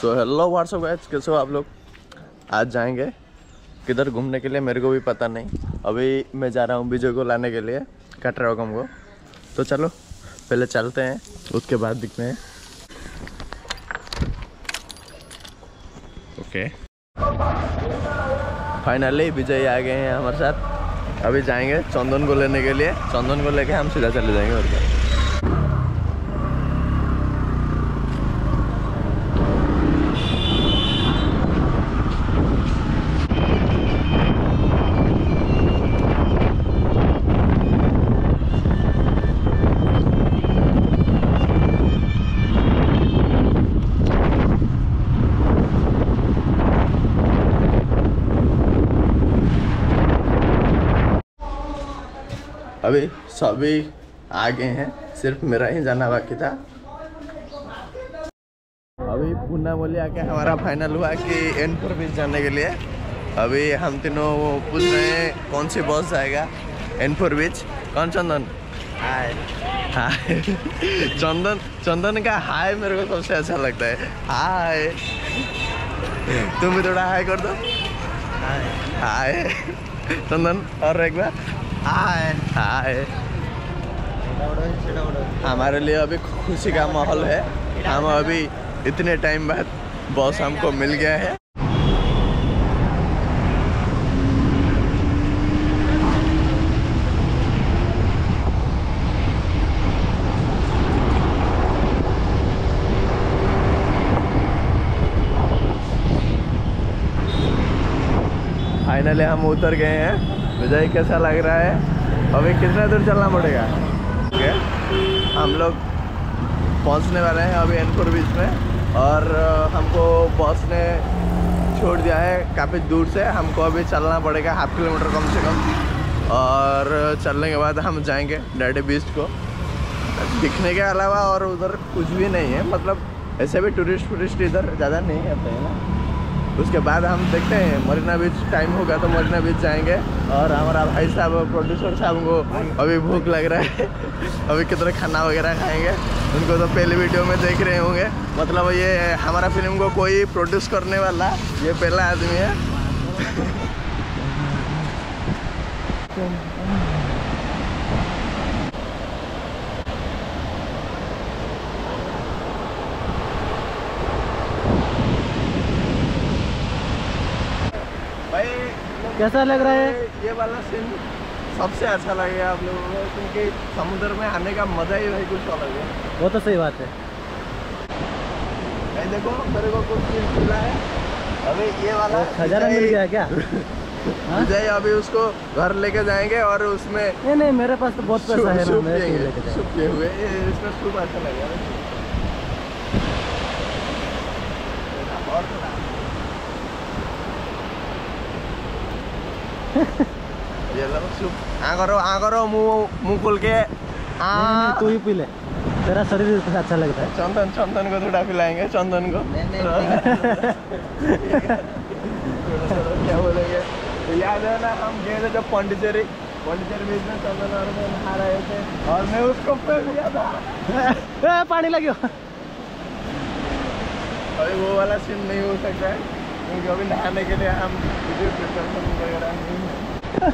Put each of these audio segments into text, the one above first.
So hello what's up guys, कैसे हो आप लोग। आज जाएंगे किधर घूमने के लिए मेरे को भी पता नहीं। अभी मैं जा रहा हूँ विजय को लाने के लिए कटरागम को। तो चलो पहले चलते हैं, उसके बाद दिखते हैं। ओके फाइनली विजय आ गए हैं हमारे साथ। अभी जाएंगे चंदन को लेने के लिए। चंदन को लेके हम सीधा चले जाएंगे और क्या। अभी सभी आ गए हैं, सिर्फ मेरा ही जाना बाकी था। अभी पूना बोली आके हमारा फाइनल हुआ कि एनपुर बीच जाने के लिए। अभी हम तीनों पूछ रहे हैं कौन सी बस जाएगा एनपुर बीच। कौन? चंदन हाय। हाय चंदन का हाय मेरे को सबसे अच्छा लगता है। हाय तुम भी थोड़ा हाय कर दो। हाय हाय चंदन, और एक बार हाय हाय। हमारे लिए अभी खुशी का माहौल है। हम अभी इतने टाइम बाद बॉस हमको मिल गया है। फाइनली हम उतर गए हैं। विजय कैसा लग रहा है? अभी कितना दूर चलना पड़ेगा? हम लोग पहुंचने वाले हैं अभी एनपुर बीच में, और हमको बस ने छोड़ दिया है काफ़ी दूर से। हमको अभी चलना पड़ेगा 1/2 किलोमीटर कम से कम, और चलने के बाद हम जाएंगे डायरेक्ट बीच को। दिखने के अलावा और उधर कुछ भी नहीं है, मतलब ऐसे भी टूरिस्ट इधर ज़्यादा नहीं आते हैं ना। उसके बाद हम देखते हैं मरीना बीच, टाइम होगा तो मरीना बीच जाएंगे। और हमारा भाई साहब प्रोड्यूसर साहब को अभी भूख लग रहा है। अभी कितना खाना वगैरह खाएंगे, उनको तो पहले वीडियो में देख रहे होंगे। मतलब ये हमारा फिल्म को कोई प्रोड्यूस करने वाला ये पहला आदमी है। कैसा लग रहा है? ये वाला सीन सबसे अच्छा लगेगा आप लोगों को, क्योंकि समुद्र में आने का मजा ही भाई कुछ अलग है। वो तो सही बात है। देखो मेरे को कुछ चीज मिला है। अभी ये वाला खजाना मिल गया क्या? विजय अभी उसको घर लेके जाएंगे और उसमें नहीं मेरे पास तो बहुत पैसा है ना, मैं लेके जाऊंगा। सूप किए हुए इसमें सूप अच्छा लगेगा। ये लो सूप। आ करो मुंह खोल के। नहीं, तू ही पी ले, तेरा शरीर अच्छा लगता है। चंदन को थोड़ा पिलाएंगे। चंदन को क्या बोलेंगे? तो याद है ना, हम गए थे जब पौंडीचेरी बीच में चंदन और मैं नहा रहे थे, और मैं उसको फेंक दिया था। पानी लगे। अभी वो वाला सीन नहीं हो सकता है, क्योंकि अभी नहाने के लिए हम वीडियो प्रिपरेशन वगैरह नहीं है।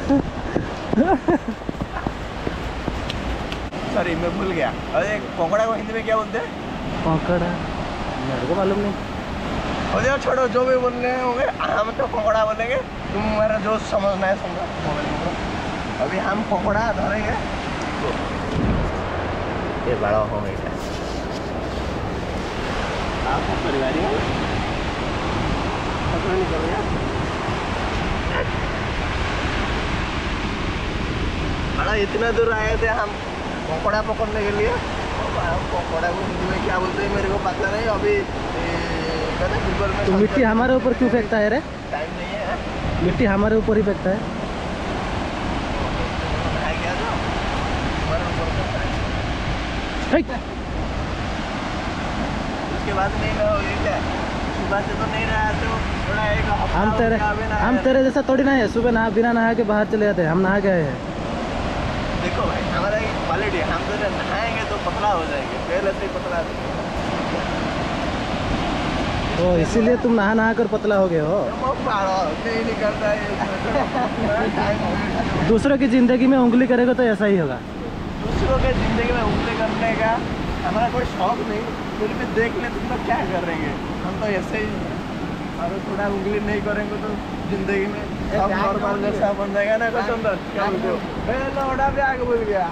सॉरी मैं भूल गया। अरे पकौड़ा को हिंदी में क्या बोलते हैं? पकौड़ा मेरे को मालूम नहीं। अरे छोड़ो, जो भी बोलने होंगे हम तो पकौड़ा बोलेंगे। तुम्हारा जो समझना है समझो। अभी हम पकौड़ा धरेंगे। ये बड़ा होंगे क्या आपको परिवारी है? पकड़ा निकल गया। बड़ा इतना दूर आए थे हम पकौड़ा पकड़ने के लिए। पकौड़ा को हिंदी में क्या बोलते हैं मेरे को पता नहीं। अभी गूगल में तो मिट्टी हमारे ऊपर क्यों फेंकता है रे? टाइम नहीं है। मिट्टी हमारे ऊपर ही फेंकता है। उसके बाद नहीं ना होगी क्या? सुबह से तो नहीं रहा तो थोड़ा एक हम तेरे जैसा थोड़ी ना है, सुबह नहा बिना नहा के बाहर चले जाते हैं। हम नहा गए हैं। देखो भाई हमारा क्वालिटी, हम तो नहाएंगे तो पतला हो जाएंगे, पहले से ही पतला। तो इसीलिए तुम नहा नहा कर पतला हो गए हो। नहीं करता है। दूसरों की जिंदगी में उंगली करेगा तो ऐसा ही होगा। दूसरों के जिंदगी में उंगली करने का हमारा कोई शौक नहीं, फिर भी देख ले तुम लोग क्या करेंगे, हम तो ऐसे ही और थोड़ा उंगली नहीं करेंगे तो जिंदगी में सब नॉर्मल जैसा बन जाएगा ना। कुछ अंदर क्या बोलते हो लौड़ा भी आगे बोल गया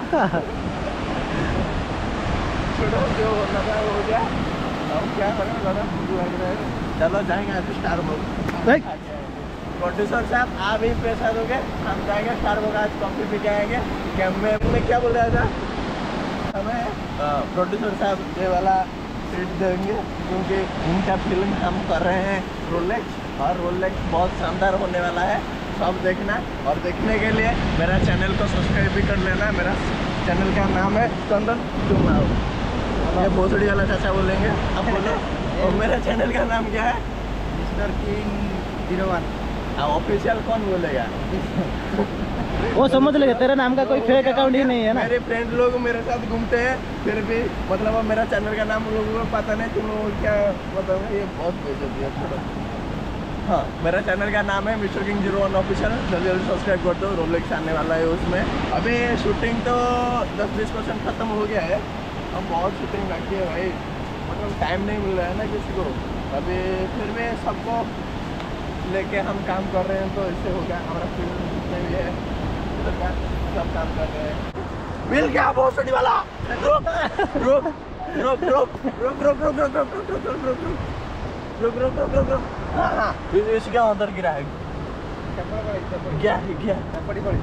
छोड़ो जो होना था हो गया। अब क्या करें ज़्यादा भूख लग रहा है, चलो जाएंगे आज स्टारबक्स। प्रोड्यूसर साहब आप ही पैसा दोगे, हम जाएंगे स्टारबक्स आज कॉफी पी के आएंगे। मैं क्या बोल रहा था, हमें प्रोड्यूसर साहब ये वाला सीट देंगे क्योंकि उनका फिल्म हम कर रहे हैं रोलेक्स, और रोलेक्स बहुत शानदार होने वाला है, सब देखना। और देखने के लिए मेरा चैनल को सब्सक्राइब भी कर लेना। मेरा चैनल का नाम है चंदन तुम आओ। ये भोसड़ी वाला चाचा बोलेंगे, अब बोलो। और मेरा चैनल का नाम क्या है? Mister king 01। ऑफिशियल कौन बोलेगा? वो समझ लेगा तेरे नाम का कोई फेक अकाउंट ही नहीं है ना। मेरे फ्रेंड लोग मेरे साथ घूमते हैं, फिर भी मतलब अब मेरा चैनल का नाम लोगों को पता नहीं, तुम लोगों को क्या मतलब ये बहुत बेइज्जती है। छोड़ो। हाँ, मेरा चैनल का नाम है मिस्टर किंग 01 ऑफिशियल। जल्दी जल्दी सब्सक्राइब कर दो, रोलेक्स आने वाला है उसमें। अभी शूटिंग तो 10-20% खत्म हो गया है, अब बहुत शूटिंग बाकी है भाई, मतलब टाइम नहीं मिल रहा है ना किसी को अभी। फिर भी सबको लेके हम काम कर रहे हैं, तो इससे हो गया हमारा फिल्म जितने भी है सब काम कर रहे हैं। मिल गया भोसड़ी वाला। रुक रुक रुक रुक रुक रुक रुक रुक रुक रुक रुक रुक रुक रुक रुक रुक रुक रुक। हाँ हाँ, इसके अंदर गिरा है क्या क्या बड़ी बड़ी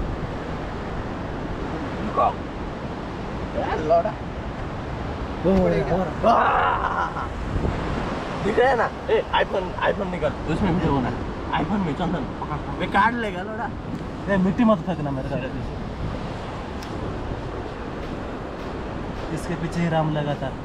लौड़ा दिख रहा है ना। ए आईफोन निकल, उसमें वीडियो बना। आईफोन में चंदन वे काट लेगा लौड़ा। ए मिट्टी मत फेंकना मेरे साथ, इसके पीछे ही राम लगा था।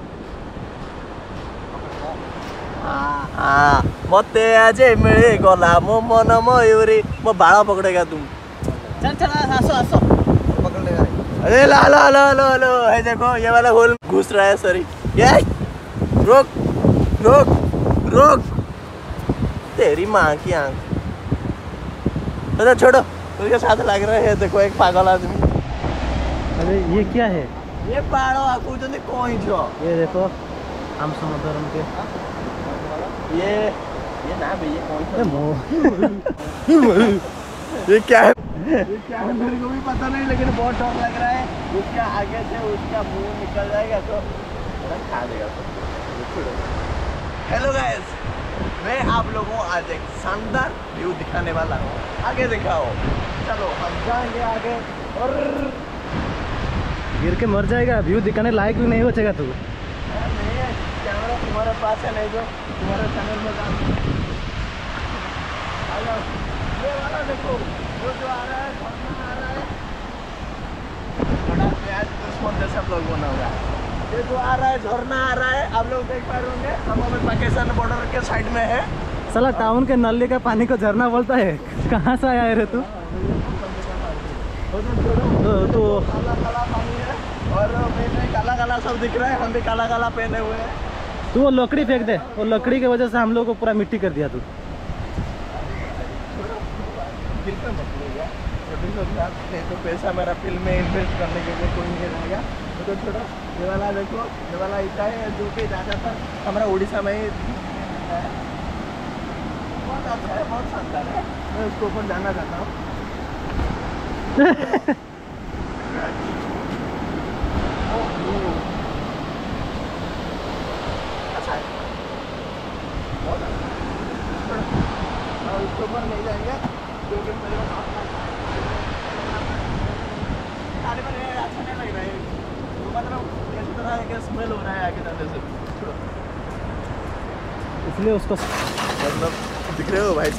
मते आज मिले गला मो मन मयूरी। मो बाड़ा पकड़ेगा तुम। चल चल आसो आसो पकड़ लेगा। अरे ला ला ला ला ला है, देखो ये वाला होल घुस रहा है। सॉरी ये रोक रोक रोक, तेरी माँ की आंख। अच्छा छोड़ो, उसके साथ लग रहे हैं। देखो एक पागल आदमी। अरे ये क्या है? ये पाड़ो आपको जो कोई जो ये देखो हम समुद्र के ये ना भैया कौन ये क्या है? ये क्या है मेरे को भी पता नहीं, लेकिन बहुत डर लग रहा है। उसका आगे से उसका मुंह निकल जाएगा तो खा देगा। हेलो गाइस, मैं आप लोगों को आज एक शानदार व्यू दिखाने वाला हूँ। आगे दिखाओ, चलो हम जाएंगे आगे। और गिर के मर जाएगा, व्यू दिखाने लायक भी नहीं बचेगा तू। नहीं है कैमरा तुम्हारे पास है, नहीं जो तुम्हारे चैनल में काम। ये वाला देखो जो आ रहा है, आ रहा है बड़ा प्याज दुश्मन जैसा लोग बना हुआ है। ये जो आ रहा है झरना आ रहा है, आप लोग देख पा रहे होंगे। हम अभी पाकिस्तान बॉर्डर के साइड में है। साला टाउन के नली का पानी को झरना बोलता है। कहाँ से आया है रे तू? तो काला काला पानी है और काला काला सब दिख रहा है। हम भी काला काला पहने हुए हैं। तू वो लकड़ी फेंक दे, वो लकड़ी की वजह से हम लोग को पूरा मिट्टी कर दिया तू। तो पैसा मेरा फिल्म में इन्वेस्ट करने के लिए कोई नहीं रहेगा। तो छोटा ये वाला देखो, ये वाला इतना है जो कि ज़्यादातर हमारा उड़ीसा में ही है। बहुत अच्छा है, बहुत शानदार है। मैं उसके ऊपर जाना चाहता हूँ। अच्छा है, बहुत अच्छा। उसके ऊपर नहीं जाएंगे क्योंकि मेरे को अच्छा नहीं लग रहा है, मतलब किसी तरह का स्मेल हो रहा है आगे जाने से। इसलिए उसको मतलब दिख रहे हो भाई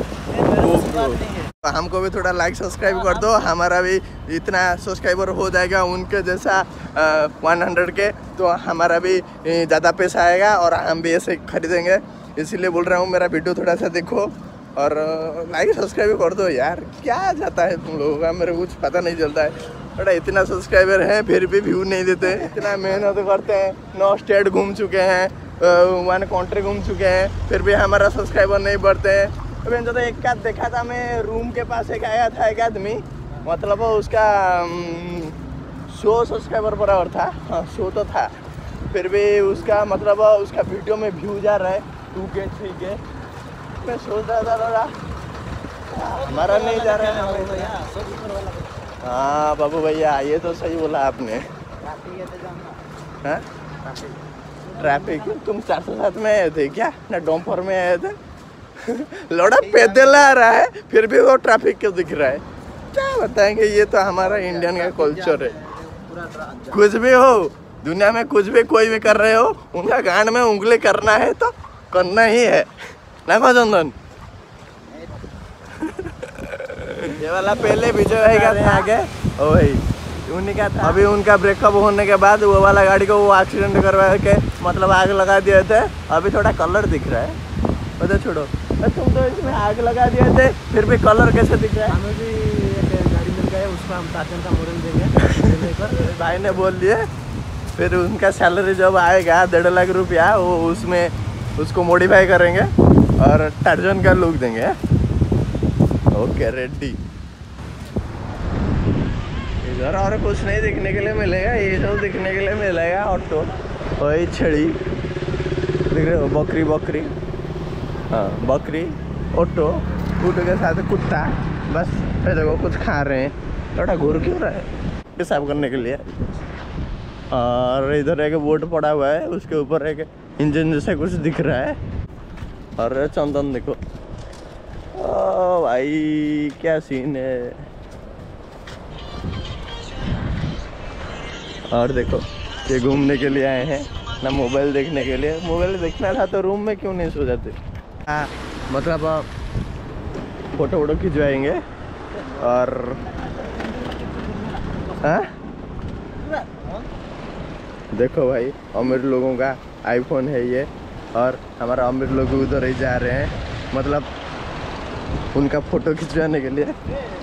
साहब। हमको भी थोड़ा लाइक सब्सक्राइब कर दो, हमारा भी इतना सब्सक्राइबर हो जाएगा उनके जैसा 100 के, तो हमारा भी ज़्यादा पैसा आएगा और हम भी ऐसे खरीदेंगे। इसीलिए बोल रहा हूँ मेरा वीडियो थोड़ा सा देखो और लाइक सब्सक्राइब कर दो यार। क्या जाता है तुम लोगों का, मेरे को कुछ पता नहीं चलता है। बड़ा इतना सब्सक्राइबर है फिर भी व्यू नहीं देते। इतना मेहनत करते हैं, 9 स्टेट घूम चुके हैं, मैंने कंट्री घूम चुके हैं, फिर भी हमारा सब्सक्राइबर नहीं बढ़ते हैं। अभी जो एक आध देखा था मैं, रूम के पास एक आया था एक आदमी, मतलब उसका 100 सब्सक्राइबर बराबर था। हाँ 100 तो था, फिर भी उसका मतलब उसका वीडियो में व्यूज आ रहा है 2K 3K। मैं सोच रहा था हमारा नहीं जा रहा है। हाँ बाबू भैया ये तो सही बोला आपने। हाँ ट्रैफिक, तुम 407 में आए थे क्या ना डॉम्पर में आए थे? लौड़ा पैदल आ रहा है फिर भी वो ट्रैफिक क्यों दिख रहा है? क्या बताएंगे, ये तो हमारा इंडियन का कल्चर है। कुछ भी हो दुनिया में, कुछ भी कोई भी कर रहे हो, उनका गांड में उंगली करना है तो करना ही है ना चंदन। ये वाला पहले विजय भाई का था आगे, ओ भाई उन्हीं का था। अभी उनका ब्रेकअप होने के बाद वो वाला गाड़ी को वो एक्सीडेंट करवा के मतलब आग लगा दिए थे। अभी थोड़ा कलर दिख रहा है, पता छोड़ो। तुम तो इसमें आग लगा दिए थे फिर भी कलर कैसे दिख रहा है? हमें भी एक गाड़ी मिल गया, उसको हम ताजन का मॉडल देंगे। भाई ने बोल दिए, फिर उनका सैलरी जब आएगा 1.5 लाख रुपया, वो उसमें उसको मॉडिफाई करेंगे और टार्जन का लुक देंगे। Okay ready. इधर और कुछ नहीं देखने के लिए मिलेगा, ये सब देखने के लिए मिलेगा ऑटो, वही छड़ी देख रहे हो, बकरी बकरी, हाँ बकरी, ऑटो, ऑटो के साथ कुत्ता, बस ये देखो कुछ खा रहे हैं। थोड़ा घूर क्यों रहा है पेशाब करने के लिए। और इधर एक बोर्ड पड़ा हुआ है, उसके ऊपर एक इंजन जैसा कुछ दिख रहा है। और चंदन देखो, ओ भाई क्या सीन है। और देखो ये घूमने के लिए आए हैं ना, मोबाइल देखने के लिए। मोबाइल देखना था तो रूम में क्यों नहीं सो जाते? हाँ मतलब फोटो वोटो खिंचवाएंगे। और हाँ देखो भाई अमीर लोगों का आईफोन है ये, और हमारा अमीर लोग उधर ही जा रहे हैं मतलब उनका फोटो खिंचवाने के लिए।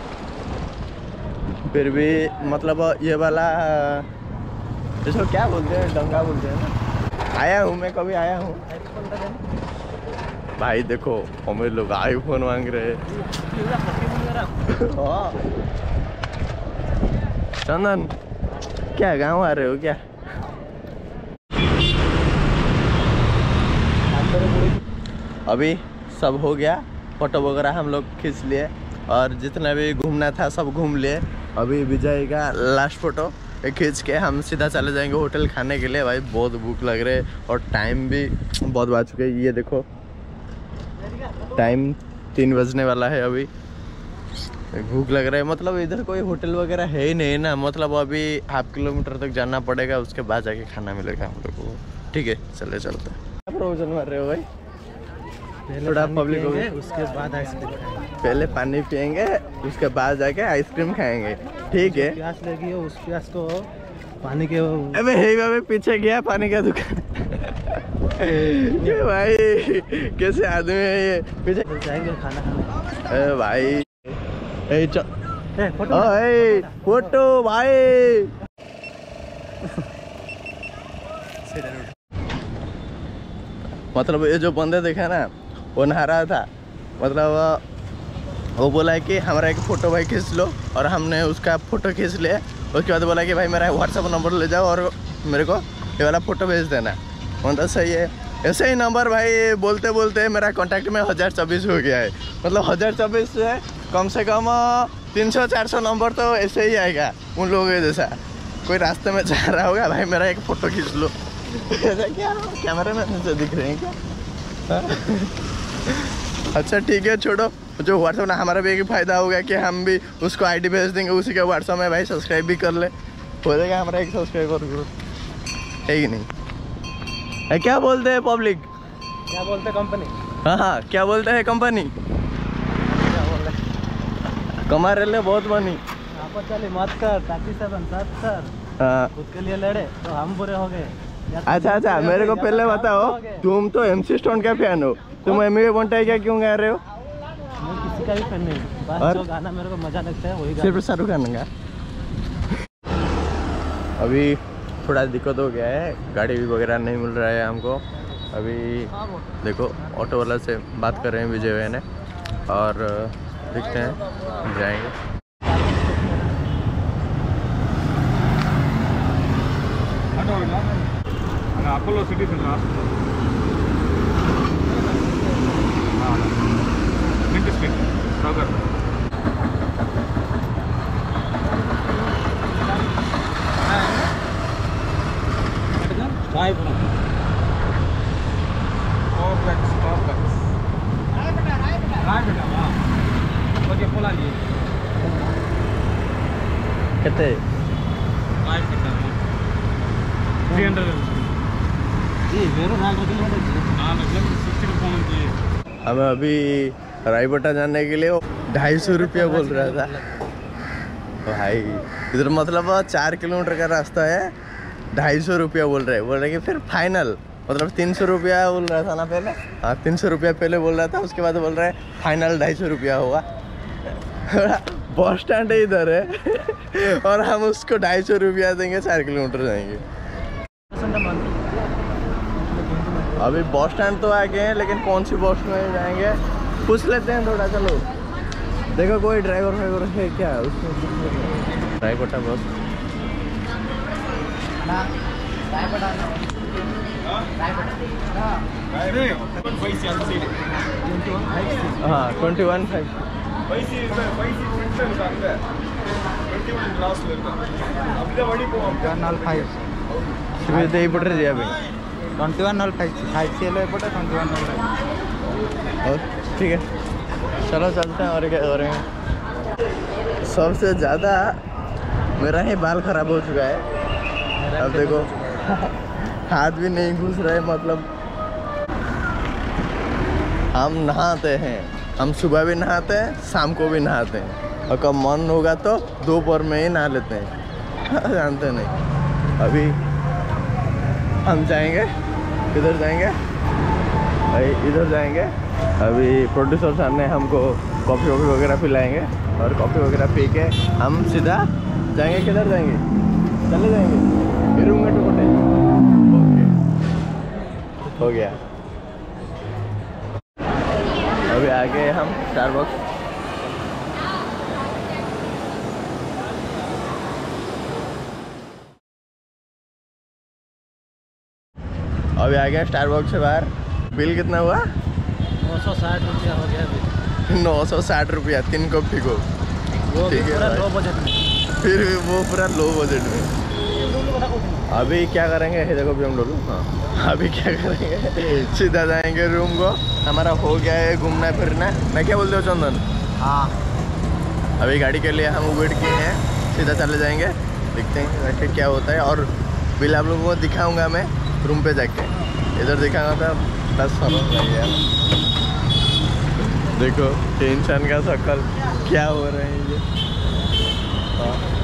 फिर भी मतलब ये वाला इसको क्या बोलते हैं, डंगा बोलते हैं ना। आया हूँ मैं, कभी आया हूँ भाई। देखो अमीर लोग आईफोन मांग रहे हैं। चंदन क्या गाँव आ रहे हो क्या? अभी सब हो गया, फोटो वगैरह हम लोग खींच लिए और जितना भी घूमना था सब घूम लिए। अभी विजय का लास्ट फोटो खींच के हम सीधा चले जाएंगे होटल खाने के लिए। भाई बहुत भूख लग रही है और टाइम भी बहुत बज चुके हैं। ये देखो टाइम 3 बजने वाला है, अभी भूख लग रहा है। मतलब इधर कोई होटल वगैरह है ही नहीं ना, मतलब अभी ½ किलोमीटर तक जाना पड़ेगा, उसके बाद जाके खाना मिलेगा हम लोग को। ठीक है चले चलते हैं। क्या प्रोविजन मार रहे हो भाई? थोड़ा पब्लिक होगा, उसके बाद आइसक्रीम खाएंगे। पहले पानी पियेंगे उसके बाद जाके आइसक्रीम खाएंगे, ठीक है? प्यास लगी हो, उस प्यास को पानी के अबे हे पीछे गया पानी का दुकान। ये भाई कैसे आदमी है ये, पीछे जाएंगे खाना खाने। ए भाई फोटो भाई। मतलब ये जो बंदे देखा ना वो नहा रहा था, मतलब वो बोला है कि हमारा एक फ़ोटो भाई खींच लो, और हमने उसका फ़ोटो खींच लिया। उसके बाद बोला कि भाई मेरा व्हाट्सअप नंबर ले जाओ और मेरे को ये वाला फ़ोटो भेज देना। मतलब सही है, ऐसे ही नंबर भाई बोलते बोलते मेरा कांटेक्ट में 1024 हो गया है। मतलब 1024 से कम 300-400 नंबर तो ऐसे ही आएगा उन लोगों के जैसा। कोई रास्ते में जा रहा होगा, भाई मेरा एक फ़ोटो खींच लो। ऐसा क्या कैमरे में से दिख रहे हैं क्या? अच्छा ठीक है छोड़ो, जो व्हाट्सअप ना हमारा भी एक फ़ायदा होगा कि हम भी उसको आईडी भेज देंगे, उसी के व्हाट्सअप में भाई सब्सक्राइब भी कर ले, हो जाएगा हमारा एक सब्सक्राइबर ग्रुप, है कि नहीं? क्या बोलते हैं पब्लिक? क्या बोलते हैं कंपनी? हाँ क्या बोलते हैं कंपनी? क्या बोल रहे? कमा रहे ले बहुत मनी। आपस चले मत कर, 37 हाँ खुद के लिए लड़े तो हम बुरे हो गए। अच्छा मेरे को पहले बताओ, तुम तो MC स्टोन का फैन हो, तुम एमवी बंटाई क्या क्यों गा रहे हो? मैं किसी का भी फैन नहीं, बस जो गाना मेरे को मजा लगता है वही सिर्फ शाहरुख खान का। अभी थोड़ा दिक्कत हो गया है, गाड़ी भी वगैरह नहीं मिल रहा है हमको, अभी देखो ऑटो वाला से बात कर रहे हैं विजय भैया ने और देखते हैं जाएंगे। Apollo city centre mint street Sagar कितने 300 हम अभी रायबटा जाने के लिए 250 रुपया बोल रहा था भाई। इधर मतलब 4 किलोमीटर का रास्ता है, 250 रुपया बोल रहे कि फिर फाइनल मतलब 300 रुपया बोल रहा था ना पहले। हाँ 300 रुपया पहले बोल रहा था, उसके बाद बोल रहा है फाइनल 250 रुपया होगा। बस स्टैंड इधर है और हम उसको 250 रुपया देंगे, 4 किलोमीटर जाएंगे। अभी बस स्टैंड तो आ गए हैं, लेकिन कौन सी बस में जाएंगे पूछ लेते हैं थोड़ा। चलो देखो कोई ड्राइवर वाइवर है क्या उसमें? रायकोटा बस हाँ 21.5 पड़े जी अभी 21.05 ठीक है चलो चलते हैं। और क्या करेंगे? सबसे ज़्यादा मेरा ही बाल खराब हो चुका है। अब देखो हाथ भी नहीं घुस रहे। मतलब हम नहाते हैं, हम सुबह भी नहाते हैं, शाम को भी नहाते हैं, और कब मन होगा तो दोपहर में ही नहा लेते हैं। जानते नहीं। अभी हम जाएंगे, किधर जाएंगे भाई? इधर जाएंगे। अभी प्रोड्यूसर साहब ने हमको कॉफ़ी वगैरह पिलाएंगे और कॉफ़ी वगैरह पी के हम सीधा जाएंगे। किधर जाएंगे? चले जाएंगे रूम में टुकटे। ओके हो गया। अभी आ गए हम स्टारबक्स। अभी आ गया स्टारबक्स से बाहर। बिल कितना हुआ? 960 रुपया हो गया अभी। 960 रुपया 3 कॉफी को। वो ठीक है पूरा भाई। लो बजट में। फिर भी वो पूरा लो बजट में। अभी क्या करेंगे? है देखो भी हम लोग। हाँ अभी क्या करेंगे? सीधा जाएंगे रूम को। हमारा हो गया है घूमना फिरना। मैं क्या बोलते हो चंदन? हाँ अभी गाड़ी के लिए हम वेट किए हैं, सीधा चले जाएंगे। देखते हैं वैसे क्या होता है। और बिल आप लोगों को दिखाऊंगा मैं रूम पे जाके। इधर दिखाऊंगा तो बस सरल लगेगा। देखो टेंशन का शक्ल क्या हो रहे हैं ये। हाँ